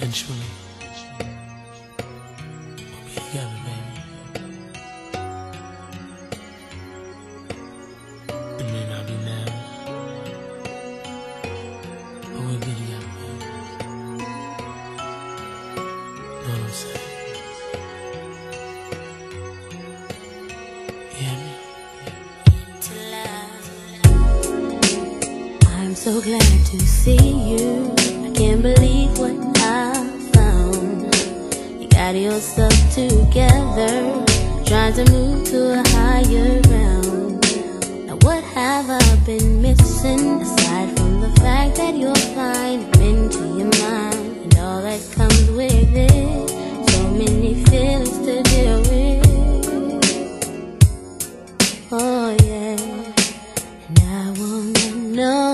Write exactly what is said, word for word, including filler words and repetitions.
eventually we'll be together, baby. It may not be now, but we'll be together, baby. Know what I'm saying? You hear me? I'm so glad to see you. I can't believe what I found. You got yourself together, trying to move to a higher ground. Now what have I been missing, aside from the fact that you're flying into your mind and all that comes with it? So many feelings to deal with. Oh yeah, and I wanna know